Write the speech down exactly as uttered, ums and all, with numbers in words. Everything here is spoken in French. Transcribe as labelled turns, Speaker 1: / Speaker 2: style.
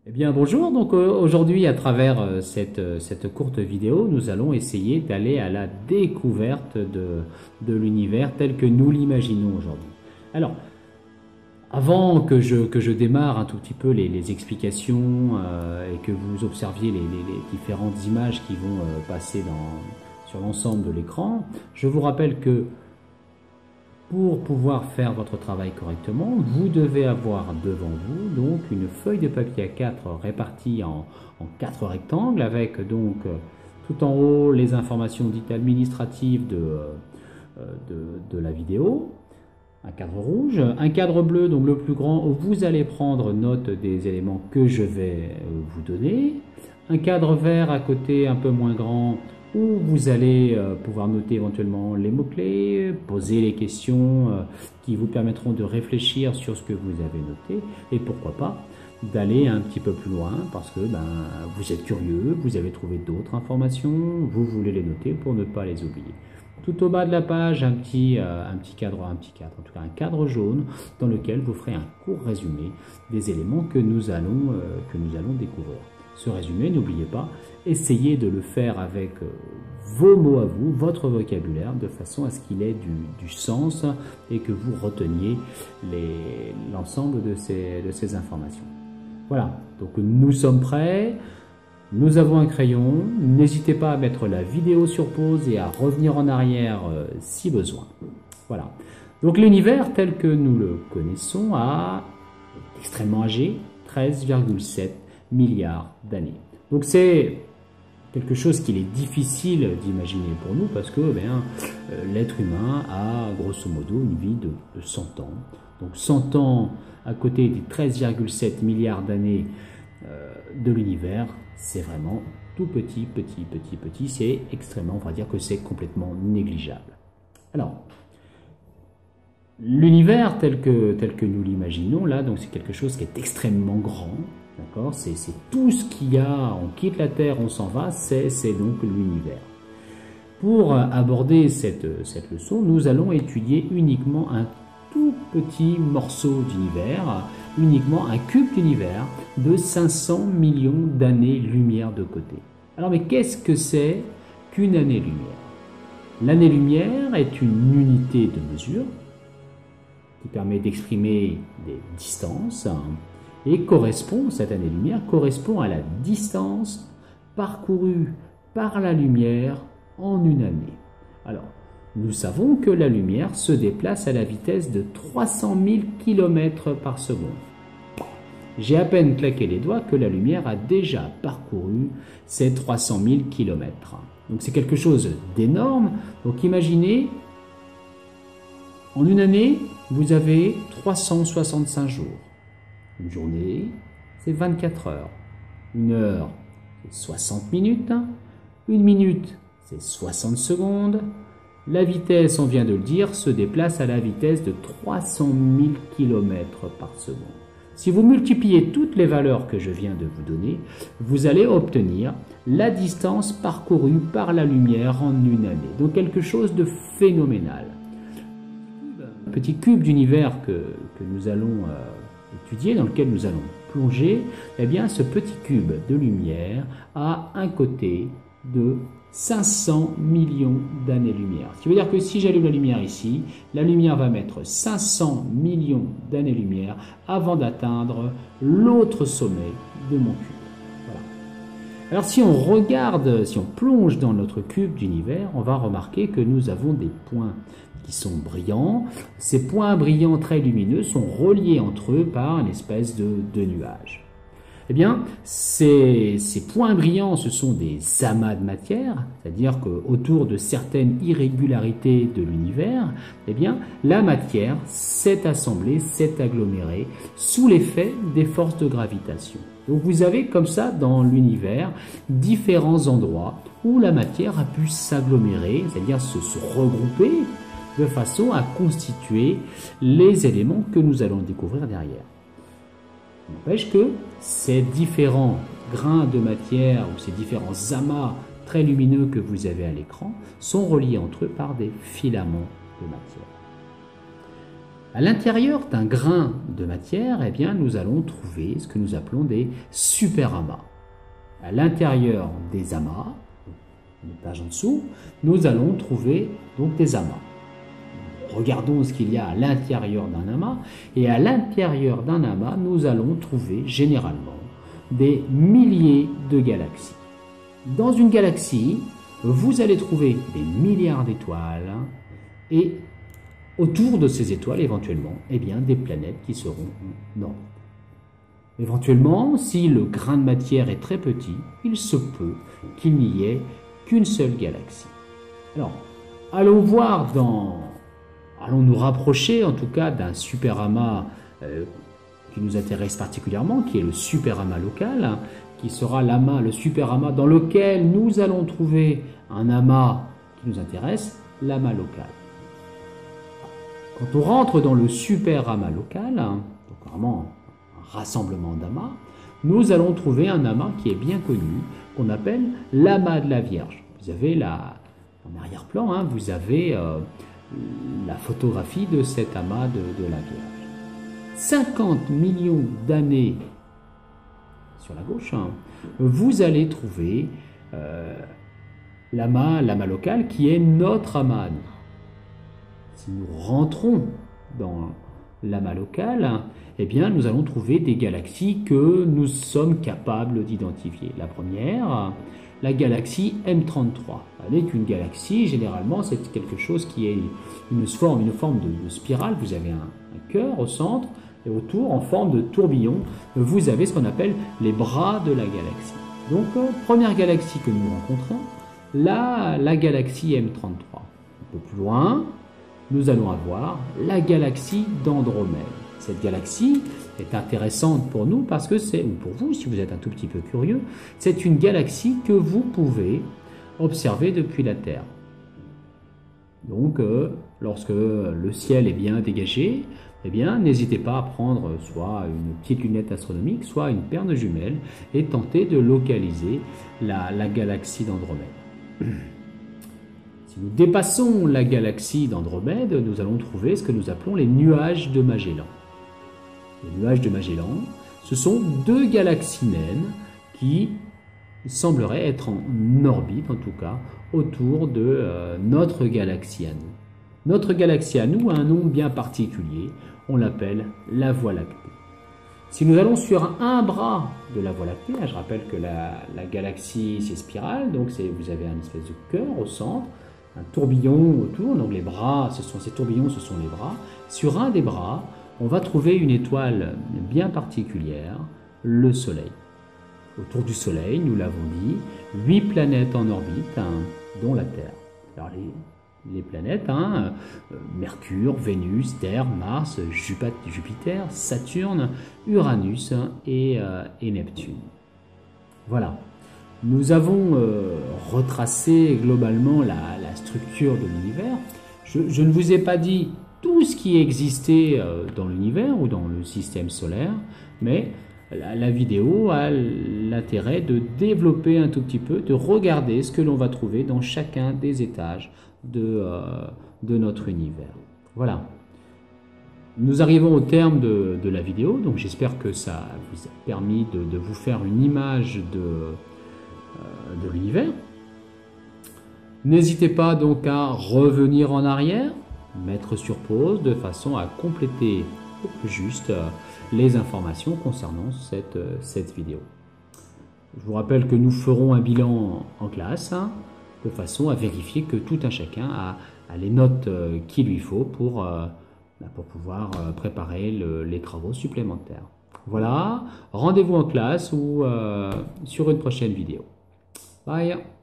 Speaker 1: Eh bien bonjour, donc euh, aujourd'hui à travers euh, cette, euh, cette courte vidéo, nous allons essayer d'aller à la découverte de, de l'univers tel que nous l'imaginons aujourd'hui. Alors, avant que je, que je démarre un tout petit peu les, les explications euh, et que vous observiez les, les, les différentes images qui vont euh, passer dans, sur l'ensemble de l'écran, je vous rappelle que pour pouvoir faire votre travail correctement, vous devez avoir devant vous donc une feuille de papier A quatre répartie en, en quatre rectangles avec donc tout en haut les informations dites administratives de, de, de la vidéo, un cadre rouge, un cadre bleu donc le plus grand où vous allez prendre note des éléments que je vais vous donner, un cadre vert à côté un peu moins grand où vous allez euh, pouvoir noter éventuellement les mots-clés, poser les questions euh, qui vous permettront de réfléchir sur ce que vous avez noté et pourquoi pas d'aller un petit peu plus loin parce que ben, vous êtes curieux, vous avez trouvé d'autres informations, vous voulez les noter pour ne pas les oublier. Tout au bas de la page, un petit, euh, un petit cadre, un petit cadre, en tout cas un cadre jaune dans lequel vous ferez un court résumé des éléments que nous allons, euh, que nous allons découvrir. Ce résumé, n'oubliez pas, essayez de le faire avec vos mots à vous, votre vocabulaire, de façon à ce qu'il ait du, du sens et que vous reteniez l'ensemble de ces, de ces informations. Voilà, donc nous sommes prêts, nous avons un crayon, n'hésitez pas à mettre la vidéo sur pause et à revenir en arrière euh, si besoin. Voilà, donc l'univers tel que nous le connaissons a, est extrêmement âgé, treize virgule sept milliards d'années. Donc c'est quelque chose qu'il est difficile d'imaginer pour nous parce que ben, euh, l'être humain a grosso modo une vie de, de cent ans. Donc cent ans à côté des treize virgule sept milliards d'années euh, de l'univers, c'est vraiment tout petit, petit, petit, petit. C'est extrêmement, on va dire que c'est complètement négligeable. Alors, l'univers tel que, tel que nous l'imaginons, là, donc c'est quelque chose qui est extrêmement grand. C'est tout ce qu'il y a, on quitte la Terre, on s'en va, c'est donc l'univers. Pour aborder cette, cette leçon, nous allons étudier uniquement un tout petit morceau d'univers, uniquement un cube d'univers de cinq cents millions d'années-lumière de côté. Alors mais qu'est-ce que c'est qu'une année-lumière? L'année-lumière est une unité de mesure qui permet d'exprimer des distances, et correspond, cette année-lumière correspond à la distance parcourue par la lumière en une année. Alors, nous savons que la lumière se déplace à la vitesse de trois cent mille kilomètres par seconde. J'ai à peine claqué les doigts que la lumière a déjà parcouru ces trois cent mille kilomètres. Donc c'est quelque chose d'énorme. Donc imaginez, en une année, vous avez trois cent soixante-cinq jours. Une journée, c'est vingt-quatre heures. Une heure, c'est soixante minutes. Une minute, c'est soixante secondes. La vitesse, on vient de le dire, se déplace à la vitesse de trois cent mille kilomètres par seconde. Si vous multipliez toutes les valeurs que je viens de vous donner, vous allez obtenir la distance parcourue par la lumière en une année. Donc quelque chose de phénoménal. Un petit cube d'univers que, que nous allons euh, étudier, dans lequel nous allons plonger, eh bien ce petit cube de lumière a un côté de cinq cents millions d'années-lumière. Ce qui veut dire que si j'allume la lumière ici, la lumière va mettre cinq cents millions d'années-lumière avant d'atteindre l'autre sommet de mon cube. Voilà. Alors si on regarde, si on plonge dans notre cube d'univers, on va remarquer que nous avons des points qui sont brillants. Ces points brillants très lumineux sont reliés entre eux par une espèce de, de nuage. Eh bien, ces, ces points brillants, ce sont des amas de matière, c'est-à-dire qu'autour de certaines irrégularités de l'univers, eh bien, la matière s'est assemblée, s'est agglomérée sous l'effet des forces de gravitation. Donc vous avez comme ça dans l'univers différents endroits où la matière a pu s'agglomérer, c'est-à-dire se, se regrouper de façon à constituer les éléments que nous allons découvrir derrière. N'empêche que ces différents grains de matière ou ces différents amas très lumineux que vous avez à l'écran sont reliés entre eux par des filaments de matière. À l'intérieur d'un grain de matière, eh bien, nous allons trouver ce que nous appelons des superamas. À l'intérieur des amas, une page en dessous, nous allons trouver donc des amas. Regardons ce qu'il y a à l'intérieur d'un amas. Et à l'intérieur d'un amas, nous allons trouver généralement des milliers de galaxies. Dans une galaxie, vous allez trouver des milliards d'étoiles et autour de ces étoiles, éventuellement, eh bien, des planètes qui seront en orbite. Éventuellement, si le grain de matière est très petit, il se peut qu'il n'y ait qu'une seule galaxie. Alors, allons voir dans... Allons nous rapprocher, en tout cas, d'un superamas euh, qui nous intéresse particulièrement, qui est le superamas local, hein, qui sera l'amas, le superamas dans lequel nous allons trouver un amas qui nous intéresse, l'amas local. Quand on rentre dans le superamas local, donc vraiment un rassemblement d'amas, nous allons trouver un amas qui est bien connu, qu'on appelle l'amas de la Vierge. Vous avez la, en arrière-plan, hein, vous avez euh, la photographie de cet amas de, de la Vierge. cinquante millions d'années sur la gauche, hein, vous allez trouver euh, l'amas, l'amas local qui est notre amas à nous. Si nous rentrons dans l'amas local, eh bien, nous allons trouver des galaxies que nous sommes capables d'identifier. La première, la galaxie M trente-trois. Avec une galaxie, généralement, c'est quelque chose qui est une forme, une forme de, de spirale. Vous avez un, un cœur au centre et autour, en forme de tourbillon, vous avez ce qu'on appelle les bras de la galaxie. Donc, euh, première galaxie que nous rencontrons, la, la galaxie M trente-trois. Un peu plus loin, nous allons avoir la galaxie d'Andromède. Cette galaxie est intéressante pour nous parce que c'est, ou pour vous si vous êtes un tout petit peu curieux, c'est une galaxie que vous pouvez observer depuis la Terre. Donc, euh, lorsque le ciel est bien dégagé, eh bien, n'hésitez pas à prendre soit une petite lunette astronomique, soit une paire de jumelles et tenter de localiser la, la galaxie d'Andromède. Si nous dépassons la galaxie d'Andromède, nous allons trouver ce que nous appelons les nuages de Magellan. Les nuages de Magellan, ce sont deux galaxies naines qui sembleraient être en orbite, en tout cas, autour de euh, notre galaxie à nous. Notre galaxie à nous a un nom bien particulier, on l'appelle la Voie lactée. Si nous allons sur un bras de la Voie lactée, je rappelle que la, la galaxie c'est spirale, donc vous avez un espèce de cœur au centre, un tourbillon autour, donc les bras, ce sont ces tourbillons, ce sont les bras. Sur un des bras, on va trouver une étoile bien particulière, le Soleil. Autour du Soleil, nous l'avons dit, huit planètes en orbite, hein, dont la Terre. Alors les, les planètes, hein, euh, Mercure, Vénus, Terre, Mars, Jupiter, Saturne, Uranus et, euh, et Neptune. Voilà. Nous avons euh, retracé globalement la, la structure de l'univers. Je, je ne vous ai pas dit tout ce qui existait euh, dans l'univers ou dans le système solaire, mais la, la vidéo a l'intérêt de développer un tout petit peu, de regarder ce que l'on va trouver dans chacun des étages de, euh, de notre univers. Voilà. Nous arrivons au terme de, de la vidéo, donc j'espère que ça vous a permis de, de vous faire une image de de l'univers. N'hésitez pas donc à revenir en arrière, mettre sur pause de façon à compléter au plus juste les informations concernant cette, cette vidéo. Je vous rappelle que nous ferons un bilan en classe hein, de façon à vérifier que tout un chacun a, a les notes qu'il lui faut pour, pour pouvoir préparer le, les travaux supplémentaires. Voilà, rendez-vous en classe ou euh, sur une prochaine vidéo. Bye.